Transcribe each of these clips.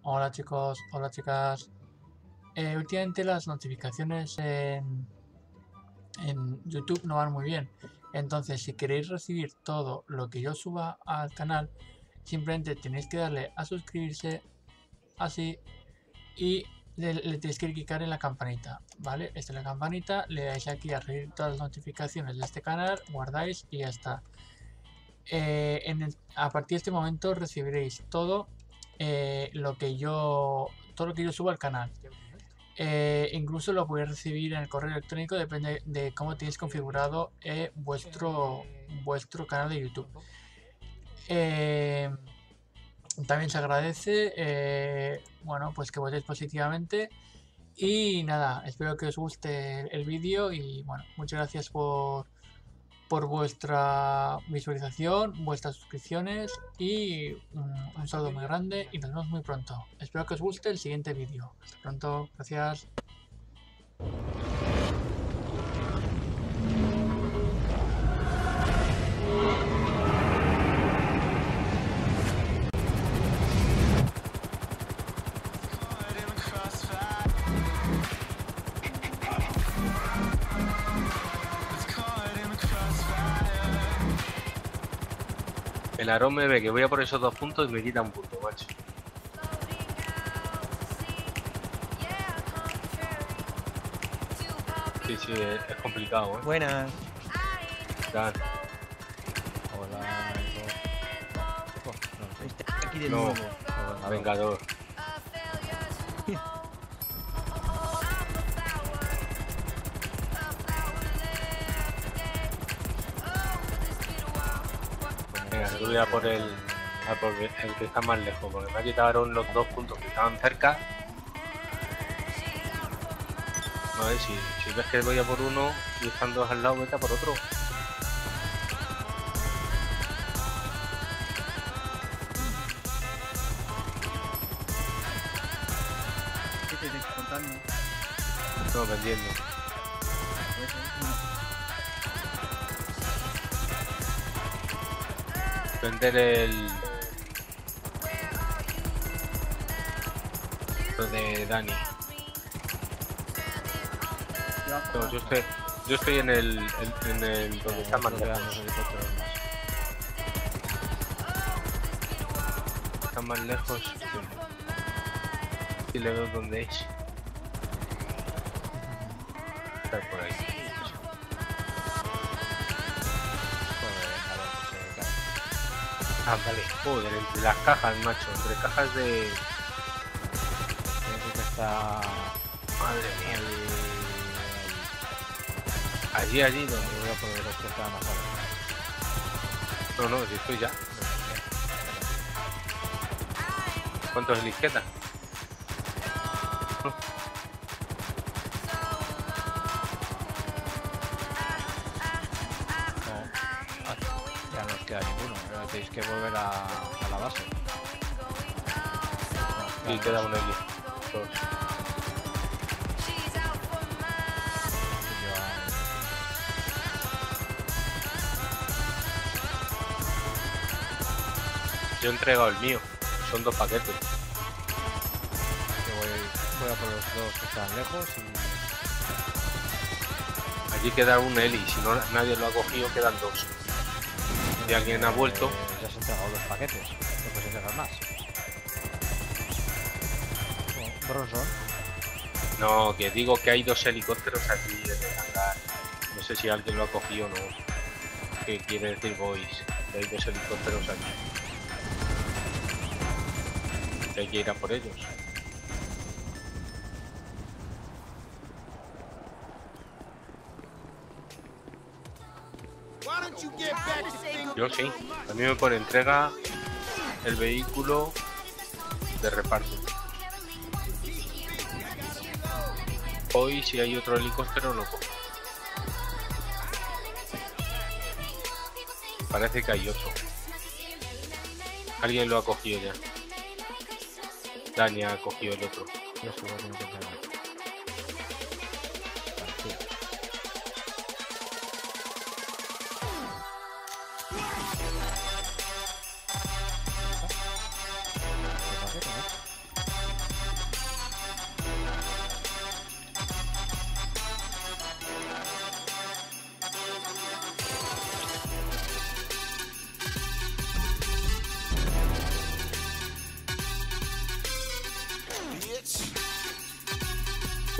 Hola chicos, hola chicas. Últimamente las notificaciones en YouTube no van muy bien. Entonces, si queréis recibir todo lo que yo suba al canal, simplemente tenéis que darle a suscribirse, así, y le tenéis que clicar en la campanita, ¿vale? Esta es la campanita, le dais aquí a recibir todas las notificaciones de este canal, guardáis y ya está. A partir de este momento recibiréis todo lo que yo subo al canal. Incluso lo podéis recibir en el correo electrónico, depende de cómo tenéis configurado vuestro canal de YouTube. También se agradece bueno, pues que votéis positivamente. Y nada, espero que os guste el vídeo y bueno, muchas gracias por vuestra visualización, vuestras suscripciones y un saludo muy grande y nos vemos muy pronto. Espero que os guste el siguiente vídeo. Hasta pronto, gracias. El Aarón me ve que voy a por esos 2 puntos y me quita un punto, macho. Sí, sí, es complicado, ¿eh? Buenas. Dan. Hola. Aquí de No. nuevo. Vengador. Venga, yo voy a por el que está más lejos, porque me quitaron los 2 puntos que estaban cerca. A ver, si ves que voy a por uno y están 2 al lado, vete a por otro. ¿Qué te estoy contando? No, vendiendo. Vender lo de Dani. No, yo estoy en el donde está más lejos. Está más lejos. Y le veo dónde es. Está por ahí. Ah, vale. Joder, entre las cajas, macho. Entre cajas de... Madre mía. Allí donde voy a poner los que están más abajo. No, si estoy ya. ¿Cuánto es la izquierda? Ya no os queda ninguno, ahora tenéis que volver a la base. Y queda uno aquí. 2. Yo he entregado el mío, son 2 paquetes. Voy a por los 2 que están lejos y... Allí queda un Eli, si no nadie lo ha cogido quedan 2. Y alguien ha vuelto. Ya has entregado 2 paquetes, no puedes entregar más. Bronson. No, que digo que hay 2 helicópteros aquí en el hangar. No sé si alguien lo ha cogido o no. ¿Qué quiere decir boys? Que hay 2 helicópteros aquí. Que hay que ir a por ellos. Yo sí. A mí me pone entrega el vehículo de reparto. Hoy si hay otro helicóptero lo cojo. Parece que hay otro. Alguien lo ha cogido ya. Dani ha cogido el otro. Yo solo tengo que entregar.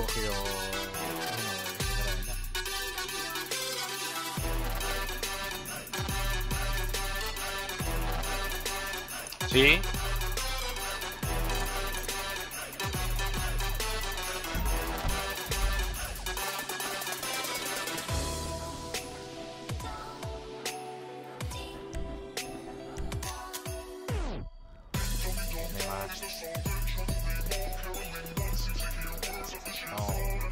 cogido uno, sinceramente. Sí. Tiene más. No.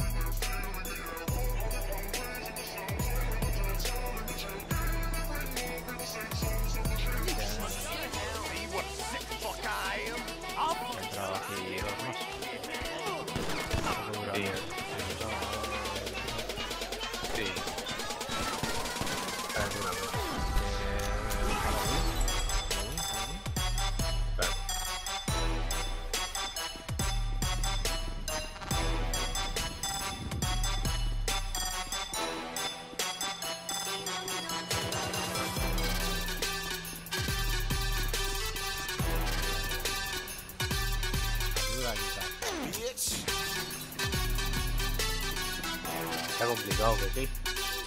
Entraba aquí dos más. Sí. Sí. Alguna vez. Claro. Está complicado que sí.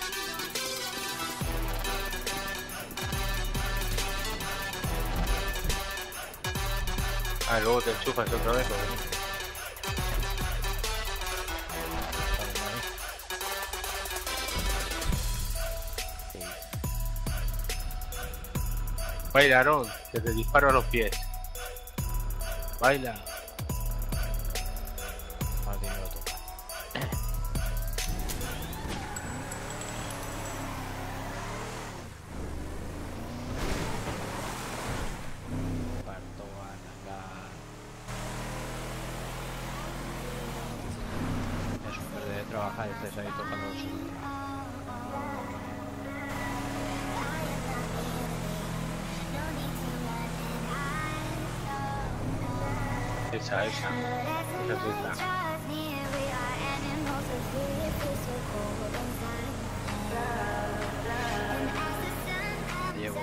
Ah, luego te enchufas otra vez, ¿no? Baila, Aarón, que te disparo a los pies. Baila. Martín lo toca. Parto a andar. Es un verde de trabajar y estáis ahí tocando los sonidos. Esa es esta. Diego.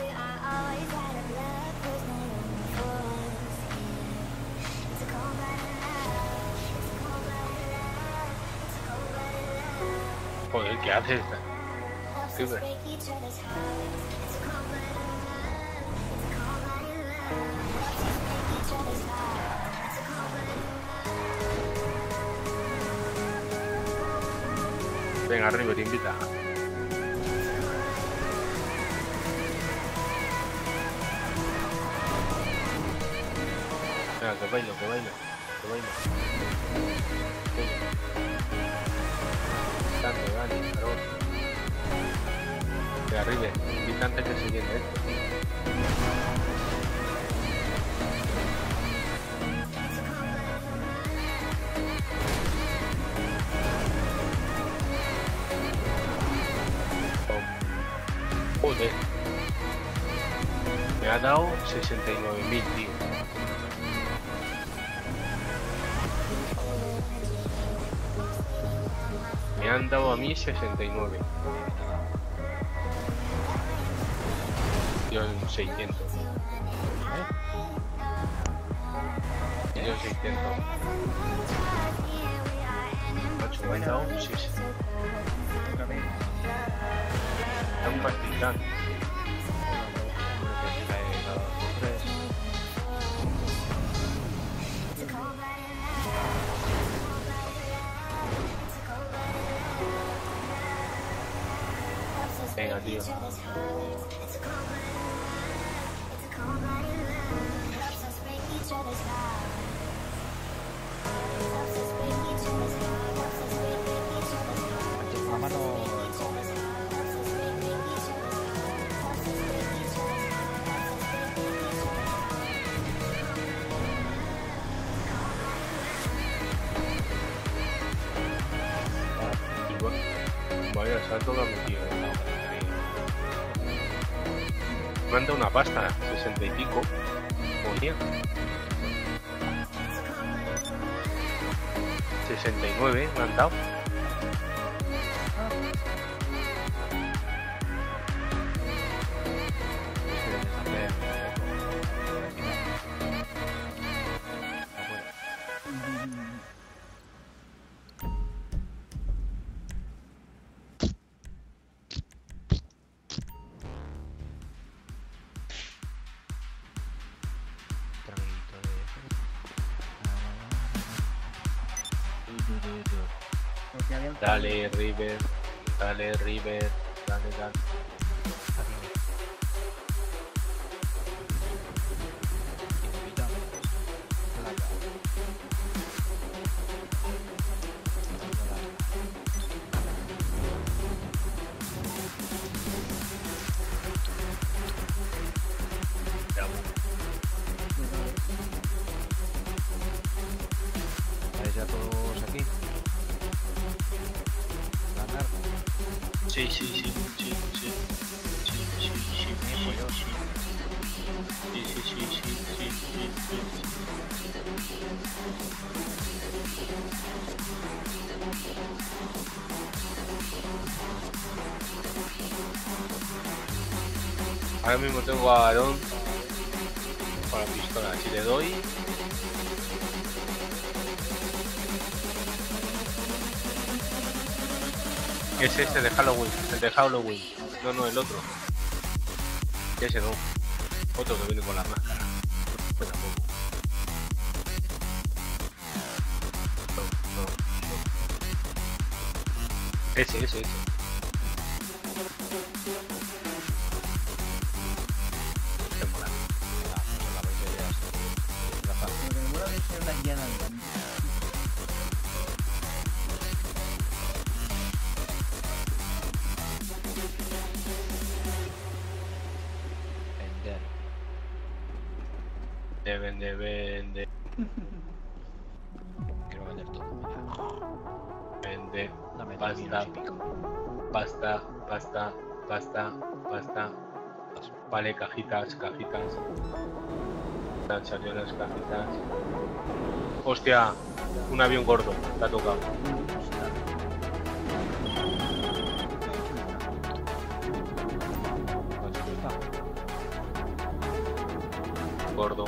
Joder, ¿qué haces? ¿Qué ves? Venga, River, invita. Venga, que bailo, que bailo, que bailo. Dale, dale, Aarón. Venga, River, invita antes que se llene esto. Joder. Me ha dado 69.000, tío. Me han dado a mí 69. Yo en 600. Yo en 600. Macho, me han dado 6. Es un pastizal. Venga, tío. La mano. Igual. Vaya salto que ha metido. Me han dado una pasta, 60 y pico. Ponía. 69 me han dado. Dale, River. Dale, River. Dale, dale. ¿Estáis ya todos aquí? ¿Ganar? Sí, sí, sí, sí, sí. Sí, sí, sí, sí, sí. Sí, sí, sí, sí, sí, sí. Ahora mismo tengo a Aarón con la pistola. Si le doy... Es ese de Halloween, el de Halloween. No, no, el otro. Ese no. Otro que viene con la máscara. Este tampoco. No, no, no. Ese. Este mola. Vende. Quiero vender todo. Vende. Dame Pasta. 3 y pico. Pasta. Vale, cajitas. Han salido las cajitas. Hostia, un avión gordo, te ha tocado. Gordo.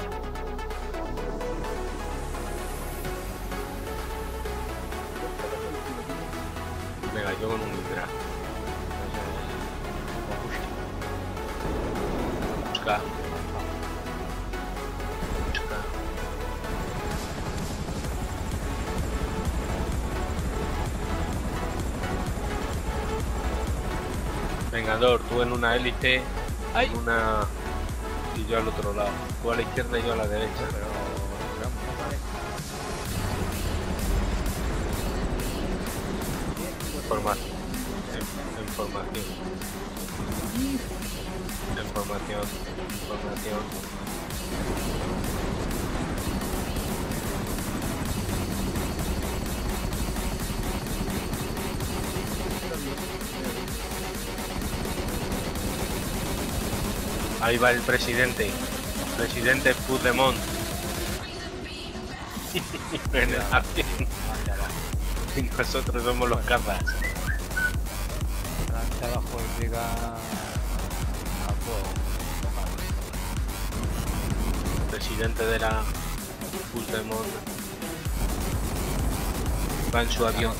Venga, yo con un Hydra. Busca. Vengador, tú en una élite, en una... y yo al otro lado. Tú a la izquierda y yo a la derecha. Pero... Información. Ahí va el presidente Puigdemont. En el avión. Y nosotros somos los cazas. Lancha abajo y llega a fuego. Presidente de la Puigdemont va en su avión.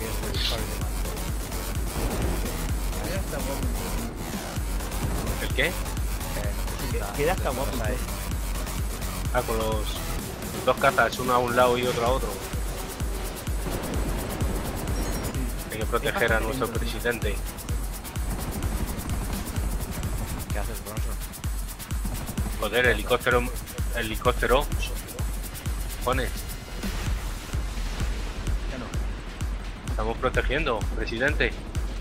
¿El qué? Queda hasta guapo, ¿sabes? Ah, con los dos cazas, uno a un lado y otro a otro. Hay que proteger a nuestro presidente. ¿Qué haces, Bronson? Joder, helicóptero. Pones. Ya no. Estamos protegiendo, presidente.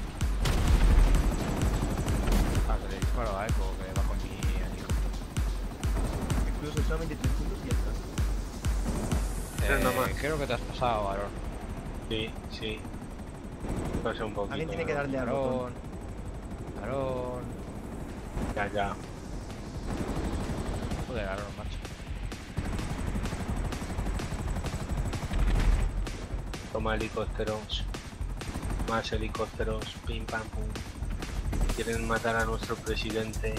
Ah, que le disparo a Echo, que va con mi helicóptero. Incluso solamente 3 puntos y ya está. Tres nomás. Creo que te has pasado, Aaron. Sí. Pasa un poquito. Alguien tiene que darle al botón. Aaron. Ya. Joder, Aaron, macho. Toma helicópteros. Más helicópteros. Pim pam pum. Quieren matar a nuestro presidente.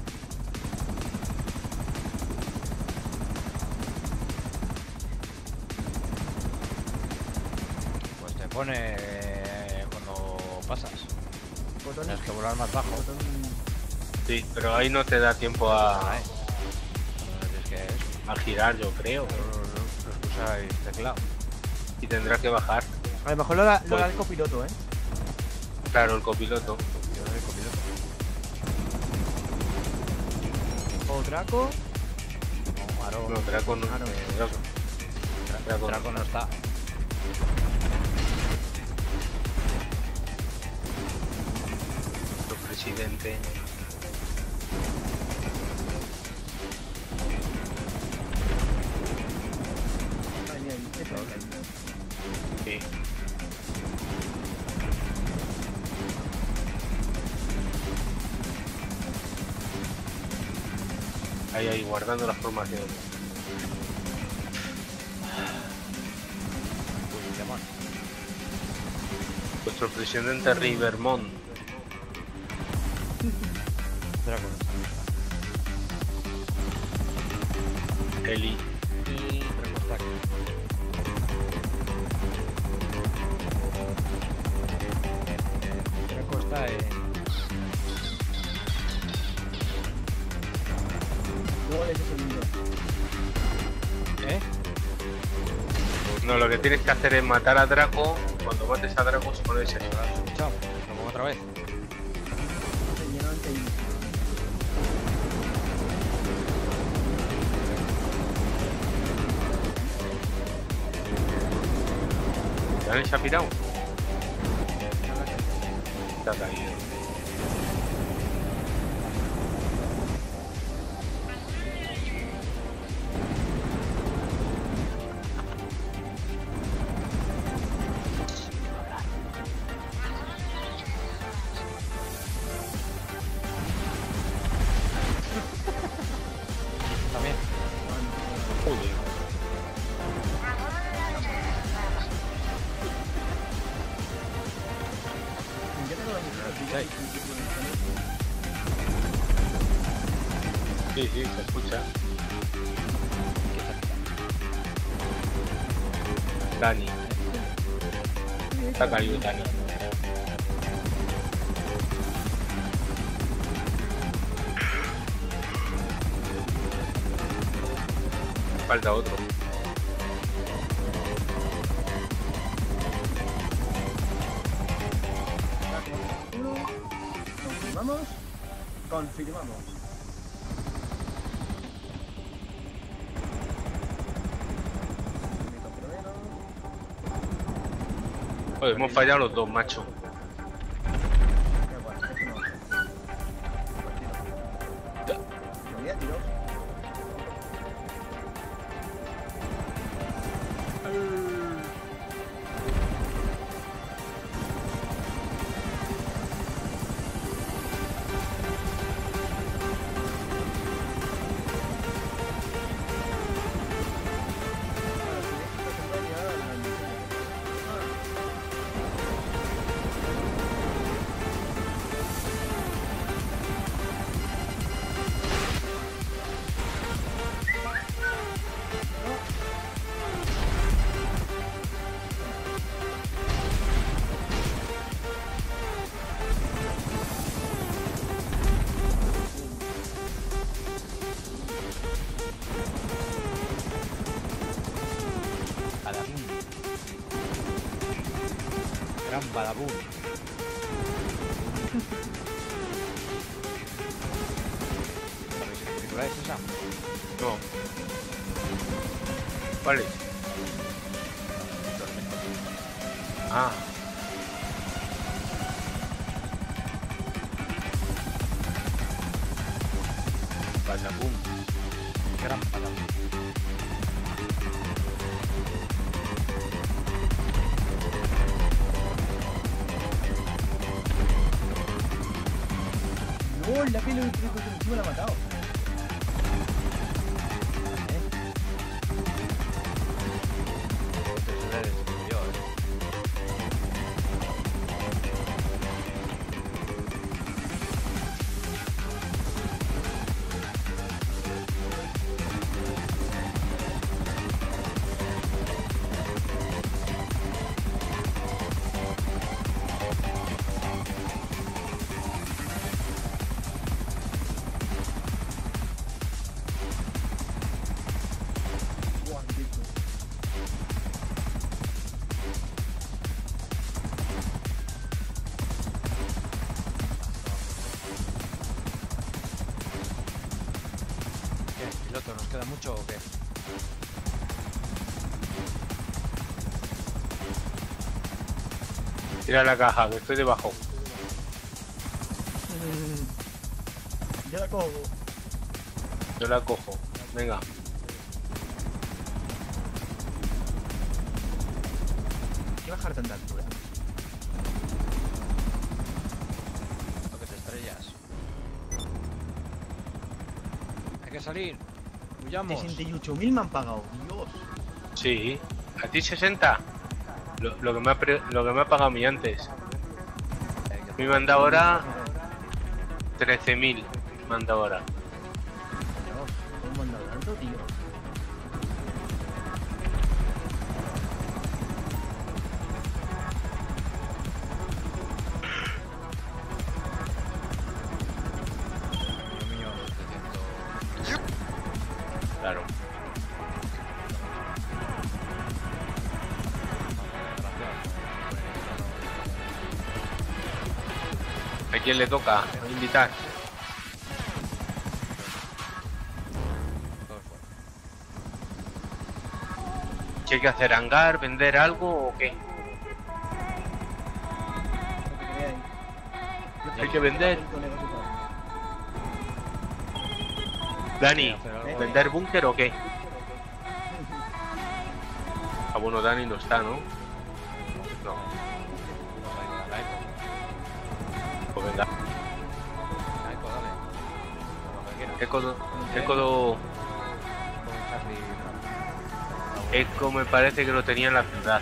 Pues te pone cuando pasas. Botón. Tienes que volar más bajo. Botón. Sí, pero ahí no te da tiempo a Es que es. girar, yo creo. Usa el teclado. Y tendrá que bajar. A lo mejor lo da el copiloto, ¿eh? Claro, el copiloto. Yo soy copiloto. O Draco. No, Aro. No, Draco no. Aro. Draco. Draco no está. Nuestro presidente. Ay, mira, este es el caído. Sí. Ahí, guardando las formaciones. Uy, demon. Nuestro presidente Rivermont. Draco no está. Eli. Y Draco está aquí. Draco está en... Luego le segundo. ¿Eh? No, lo que tienes que hacer es matar a Draco. Cuando mates a Draco, se pone ese. ¿Lo has escuchado? Lo pongo otra vez. Se llenó el caído. ¿Ya se ha pirado? Se ha caído. También. Joder. Ya tengo la música. Sí, sí, se escucha. Dani. Se ha caído Dani. Falta otro. Uno. Confirmamos. Confirmamos. Joder, hemos fallado los dos, macho. Qué guay, esto no. Me voy a tiros. Badabun. Gran Badabun. ¿Sabéis qué película es esa? No. Vale. Tormento. Ah. Badabun. Gran Badabun. No, la pelo de truco que encima la ha matado. Este se le destruyó, Tira la caja, que estoy debajo. Yo la cojo. Yo la cojo. Venga. Hay que bajar tanta altura. Lo que te estrellas. Hay que salir. Huyamos. 68.000 me han pagado. Dios. Sí. ¿A ti 60? Lo que me ha pagado a mí antes. A mí me han dado ahora 13.000. Me han dado ahora. Dios, ¿cómo me han dado tanto, tío? Claro. ¿A quién le toca invitar? ¿Qué hay que hacer? ¿Hangar? ¿Vender algo o qué? Lo que queráis. Hay que vender. Dani, ¿vender búnker o qué? Ah, bueno, Dani no está, ¿no? No. Pues venga. Eco me parece que lo tenía en la ciudad.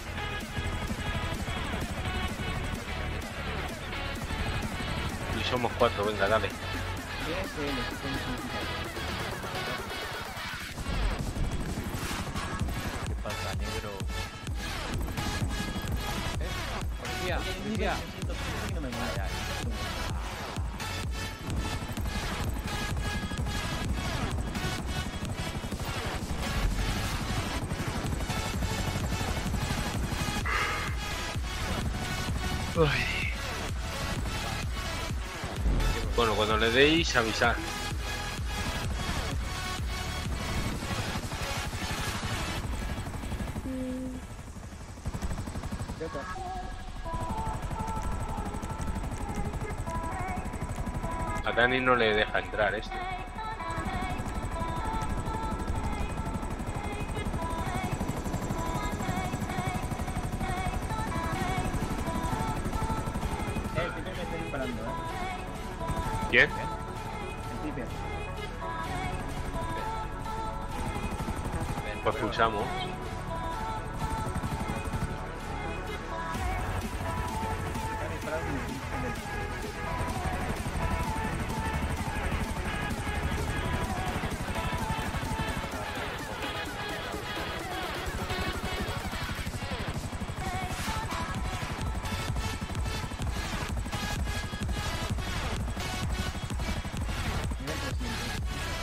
Y somos 4, venga, dale. ¿Qué pasa, negro? Policía, policía. Ay, ay. Bueno, cuando le deis, avisar. A Dani no le deja entrar esto. El Piper me está disparando, ¿Quién? El Piper. Pues escuchamos. Está disparando en el... Mira el presidente.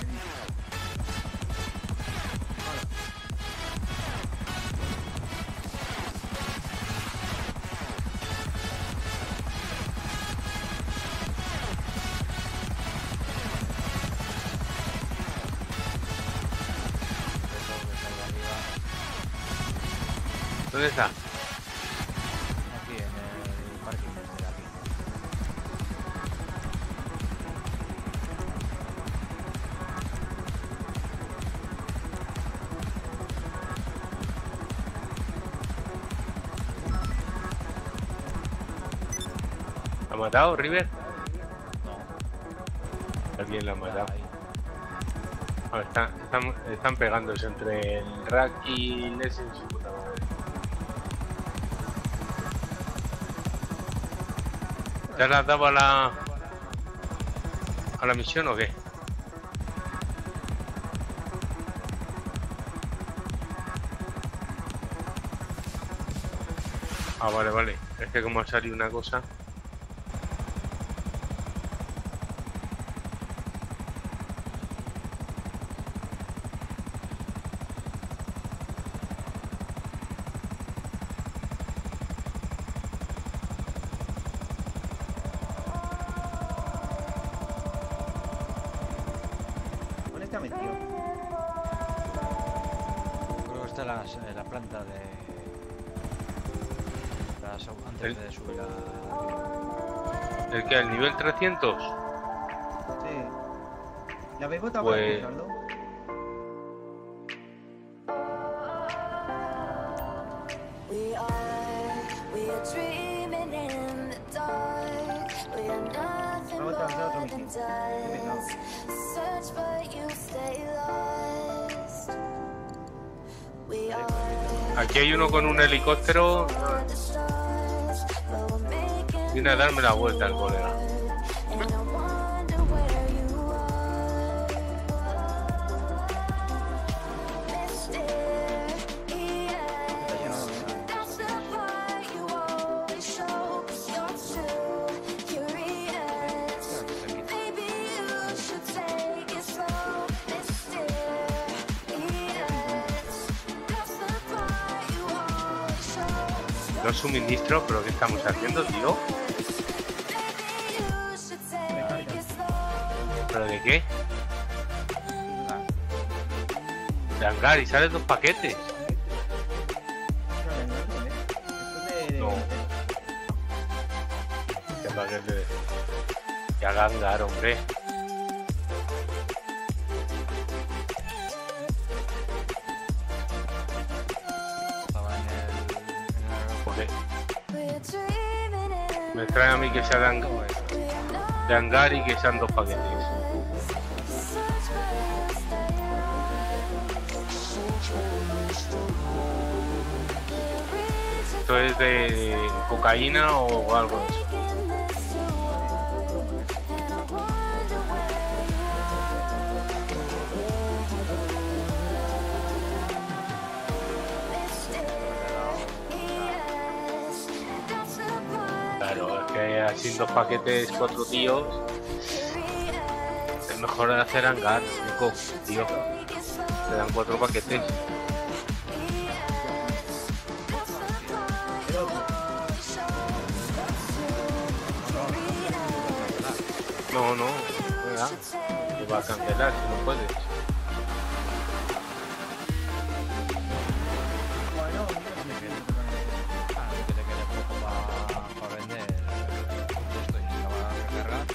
¿Dónde está? Aquí en el parking de aquí. ¿Ha matado, River? No. Alguien la ha matado. Ahí. Ah, están pegándose entre el Rack y Leslie y su puta madre. ¿Te has dado a la misión o qué? Ah, vale, vale. Es que como ha salido una cosa... ¿Dónde está metido? Creo que está en la planta de... La antes de subir a... ¿El que? ¿El nivel 300? Sí. ¿La habéis votado Pues- para escucharlo? We are dreaming in the dark. We are nothing Vamos a avanzar otro more than misil. dust. Search but you stay lost. We are Aquí hay uno con un helicóptero. the stars, but we're making Viene a darme la vuelta el colega. and I wonder where you are. Mysterious. That's the part you always show, 'cause you're too curious. Maybe you should take it slow. Mysterious. That's the part you always show. No suministro, pero ¿qué estamos haciendo, tío? Maybe you should take it slow. ¿Pero de qué? De hangar y salen 2 paquetes. No. ¿Qué paquete? Que haga hangar, hombre. Estaba en el Porque We're dreaming in me trae a mí que sea de hangar y que sean 2 paquetes. search but you stay. ¿Esto es de cocaína o algo de eso? Claro, es que así 2 paquetes, 4 tíos. Es mejor hacer hangar, Nico, tío. Te dan 4 paquetes. No, no, venga. Te va a cancelar si no puedes. Bueno, mira, me quedo. que te quede poco para vender esto y acabar de recargar.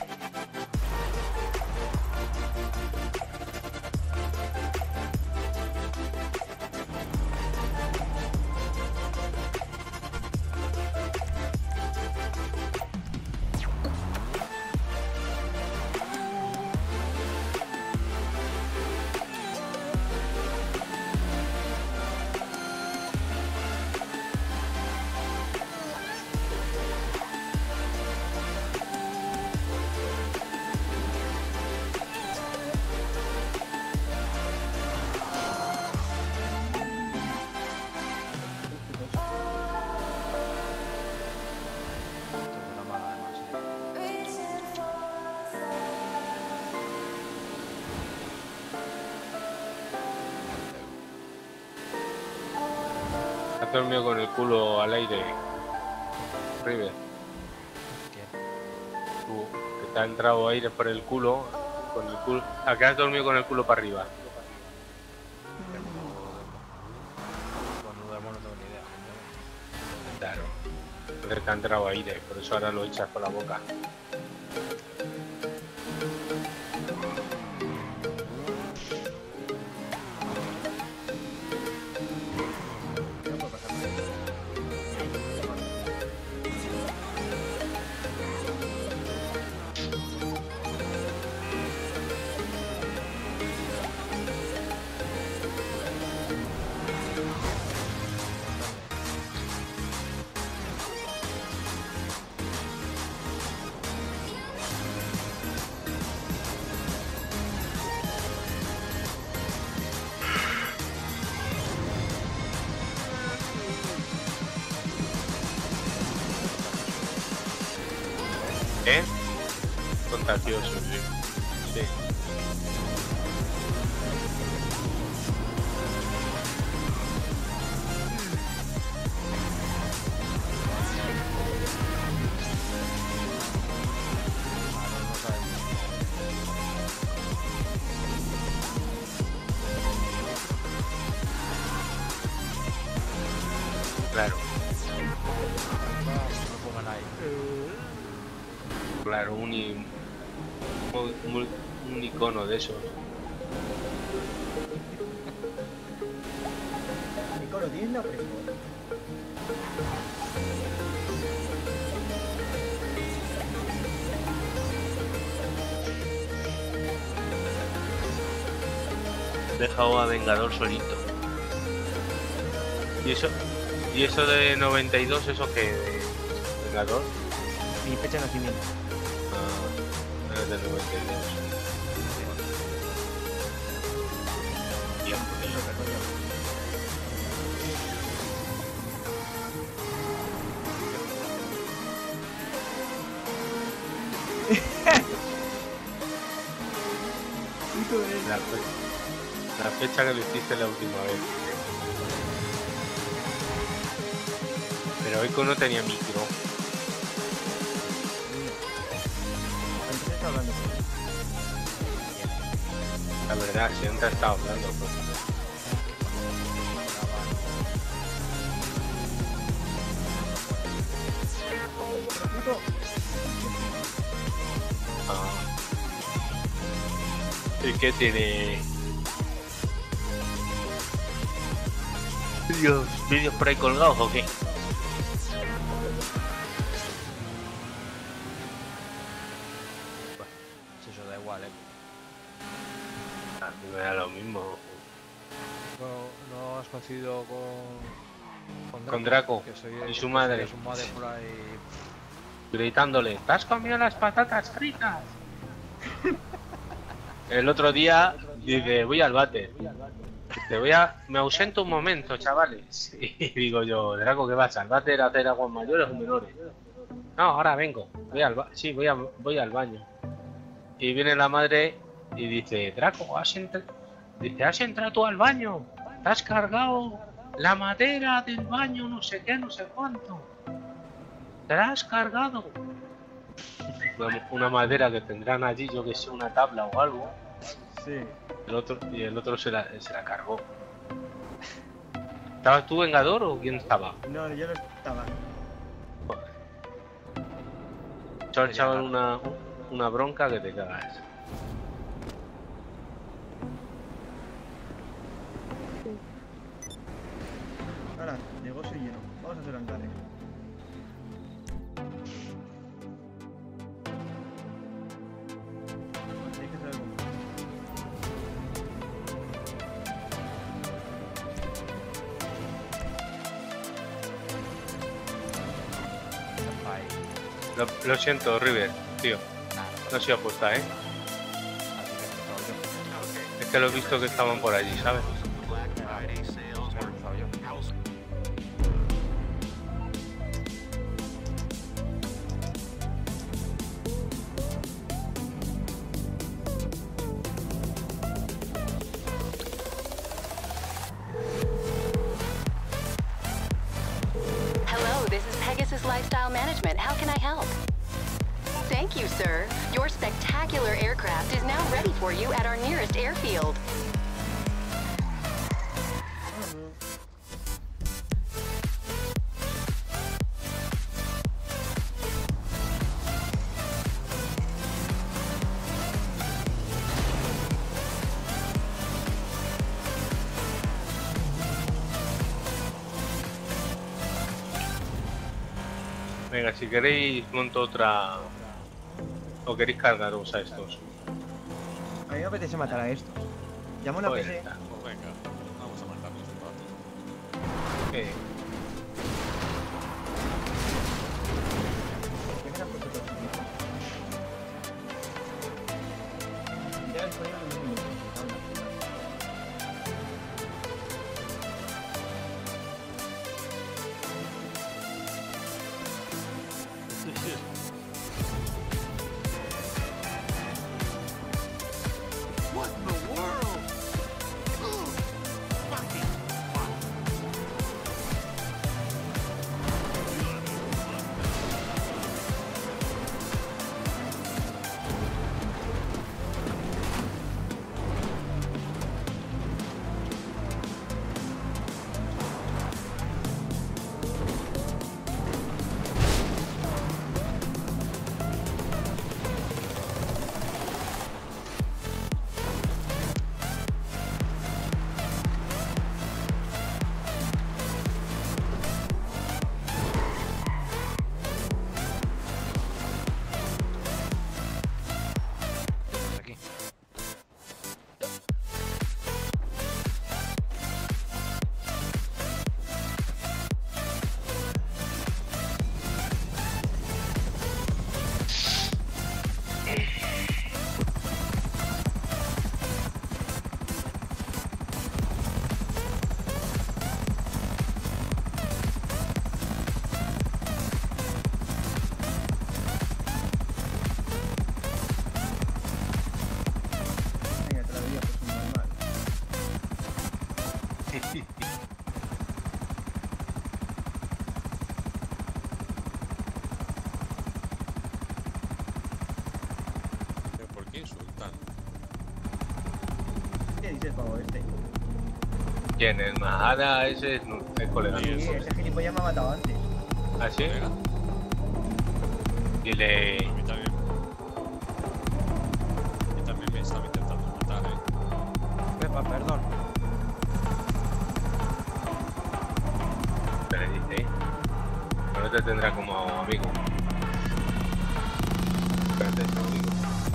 Esto es una mala además. Has dormido con el culo al aire. River, ¿Qué? tú, que te ha entrado aire por el culo. Con el culo. ¿A qué has dormido con el culo para arriba? Cuando duermo no tengo ni idea. Claro. Entonces te ha entrado aire, por eso ahora lo echas por la boca. ¿Eh? Contagioso, sí. Sí. No sabemos. Claro. No lo pongan ahí. Claro, un icono de esos. Nico, ¿lo tienes la presión? Dejado a Vengador solito. Y eso de 92, eso que de Vengador. Mi fecha de nacimiento. Ah, es de 92. Bien, la fecha que lo hiciste la última vez. Pero Eco no tenía micro. Entonces está hablando. La verdad, si antes estaba hablando. Pues. Nico, Ah. ¿Y qué tiene? ¿Vídeos por ahí colgados o qué? Si eso da igual, A mí me da lo mismo. No has coincidido Con Draco que soy y su madre. Su madre por ahí. Gritándole, ¿te has comido las patatas fritas? El otro día dice, voy al váter. Me ausento un momento, chavales. Y digo yo, Draco, ¿qué vas? ¿Al váter a hacer aguas mayores o menores? No, ahora vengo. Voy al baño. Y viene la madre y dice, Draco, ¿has entrado tú al baño? ¿Te has cargado la madera del baño? No sé qué, no sé cuánto. ¿Te la has cargado? Una madera que tendrán allí, yo que sé, una tabla o algo. sí. El otro se la cargó. ¿Estabas tú, Vengador, o quién estaba? No, yo no estaba. Echó al chaval una bronca que te cagas. Ahora, negocio lleno. Vamos a hacer hangares. Hay que hacer algo. Ahí. Lo siento, River, tío. No ha sido apuesta, ¿eh? Así que he empezado yo. Es que lo he visto que estaban por allí, ¿sabes? He empezado yo. Hello, this is Pegasus Lifestyle Management. How can I help? Thank you, sir. Your spectacular aircraft is now ready for you at our nearest airfield. Venga, si queréis monto otra... ¿O queréis cargaros a estos? A mí me apetece matar a estos. Llamo a una Pues PC. está. Pues venga, vamos a matarnos un rato. ¿Qué? ¿Qué me la has puesto todo esto? Ya el sueño de un minuto. What the world? Fucking fuck. el pavo este. ¿Quién es? Mahara, ese es el colega. Sí, ese gilipollas me ha matado antes. ¿Ah, sí? Venga, Dile... a mí también. A mí también me estaba intentando matar, Pepa, perdón. ¿Qué le dice? No te tendrá como amigo. Espérate, te lo digo.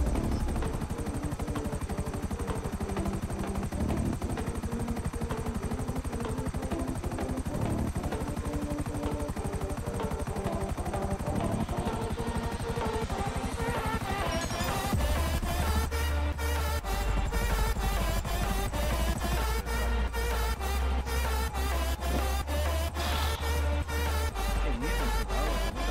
Qué bien, ese pavo,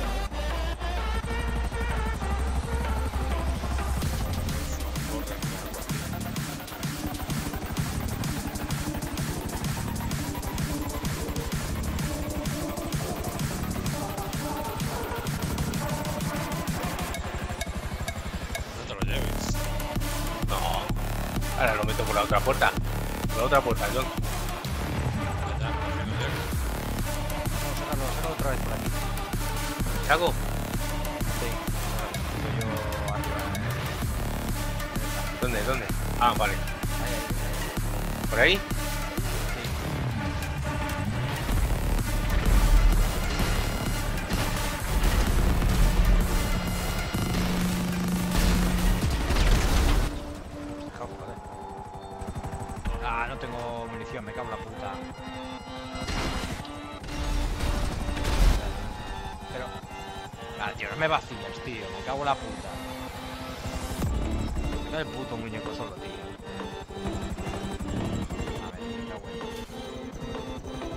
no te lo lleves. No. Ahora lo meto por la otra puerta. Por la otra puerta, John. Ya, que no lleves. Sácalo otra vez por aquí. ¿Saco? Sí. Estoy yo arriba. ¿Dónde? ¿Dónde? Ah, vale. Ahí. ¿Por ahí? Sí. Joder. Ah, no tengo munición, me cago en la puta. Pero... Ah, tío, no me vacías, tío, me cago en la puta. Me cae el puto muñeco solo, tío. A ver, me cago en...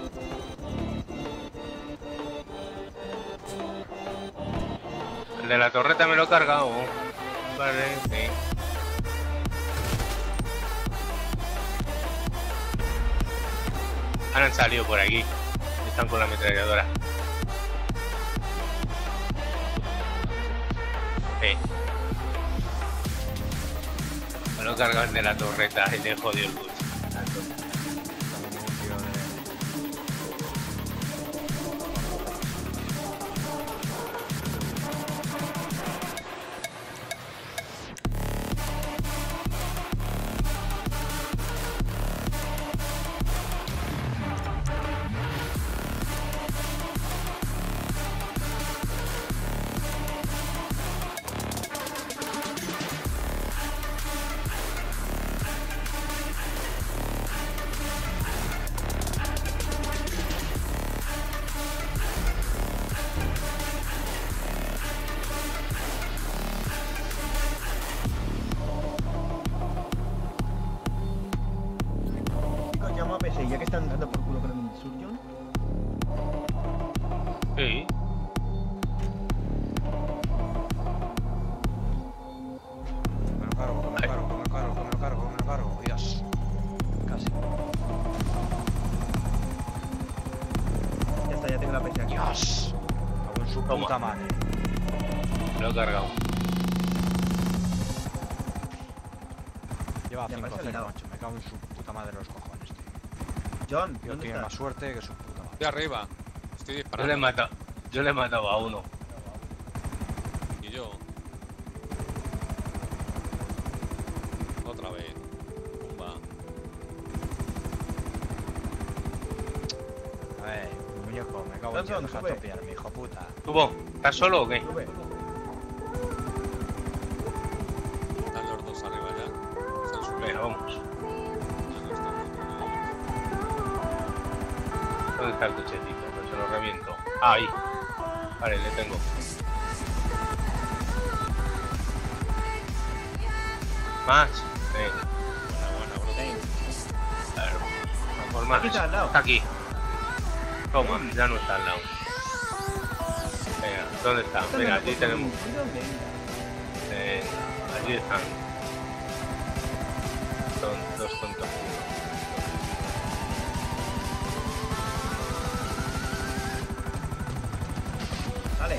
El de la torreta me lo he cargado. Vale, sí. Ahora han salido por aquí. Están con la ametralladora. Sí. Me lo he cargado el de la torreta y le he jodido el coche. Chicos, llamo a PC, ya que están dando por culo con el Surgeon. Sí. Me lo cargo, me lo cargo, me lo cargo, me lo cargo, me lo cargo. Dios. Casi. Ya está, ya tengo la PC aquí. Dios. Cago en su Toma. puta madre. Lo he cargado. Lleva Ya me 5 has 0, olvidado. macho. Me cago en su puta madre los cojones, tío. John, Tío, ¿dónde tiene más estás? suerte que su puta madre. Estoy arriba. Estoy Yo disparando. le he matado. Yo le he matado a uno. Y yo. Otra vez. Pumba. A ver, muñeco, me cago en Johnson, Dios. Deja sube. topearme, hijo puta. ¿Tubo? ¿Estás solo o qué? Sube. Están los dos arriba ya. Se han subido. Venga, vamos. Ya no están los dos. ¿Dónde está el cochecito? Pues se lo reviento. Ah, ahí. Vale, le tengo. ¿Más? Buena, bro. Ven. A ver, no, por más. Aquí está, al lado. Está aquí. Toma, ya no está al lado. Venga, ¿dónde está? Mira, allí tenemos. Allí están. Son dos tontos. Vale.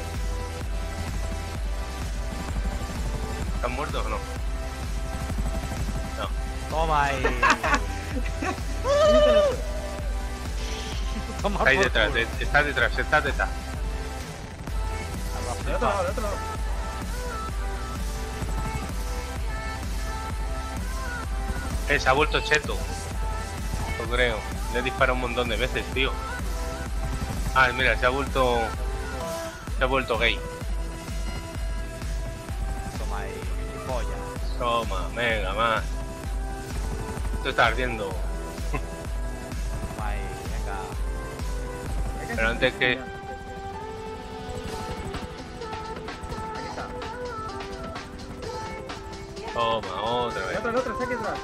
¿Están muertos o no? No. Toma ahí. Toma Está ahí por detrás, culo. está detrás, está detrás. Habrá Del otro lado, flipado. del otro lado. Se ha vuelto cheto. Lo creo. Le he disparado un montón de veces, tío. Ah, mira, se ha vuelto gay. Toma ahí, pollas. Toma, venga, más. Esto está ardiendo. Toma ahí, venga. Pero antes que... Aquí está. Toma, otra vez. El otro, está aquí atrás.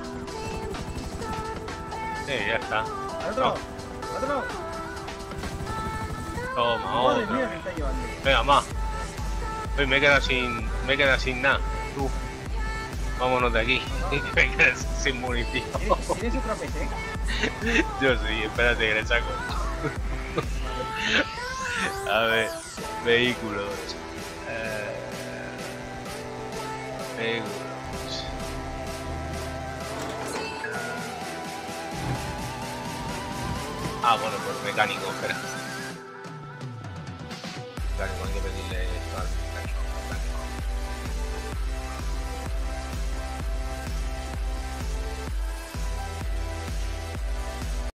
Sí, ya está. Al otro lado. Al otro lado. Toma, Madre otra mía, vez. que está llevando. Venga, más. Hoy me queda sin nada. Tú. Vámonos de aquí. Me queda sin munición. ¿Tienes otra PC? Yo sí, espérate que le saco. A ver, vehículos. Vehículos. Ah, bueno, pues mecánico, espera. Mecánico, hay que pedirle